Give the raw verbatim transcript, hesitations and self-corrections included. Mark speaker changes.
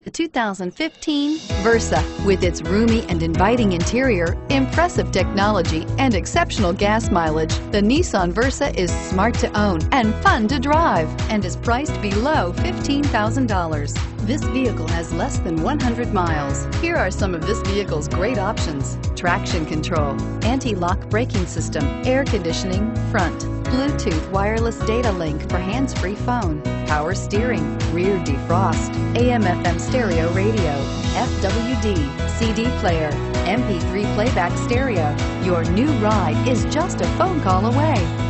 Speaker 1: The two thousand fifteen Versa. With its roomy and inviting interior, impressive technology, and exceptional gas mileage, the Nissan Versa is smart to own and fun to drive, and is priced below fifteen thousand dollars. This vehicle has less than one hundred miles. Here are some of this vehicle's great options: traction control, anti-lock braking system, air conditioning, front, Bluetooth wireless data link for hands-free phone, power steering, rear defrost, A M F M stereo radio, F W D, C D player, M P three playback stereo. Your new ride is just a phone call away.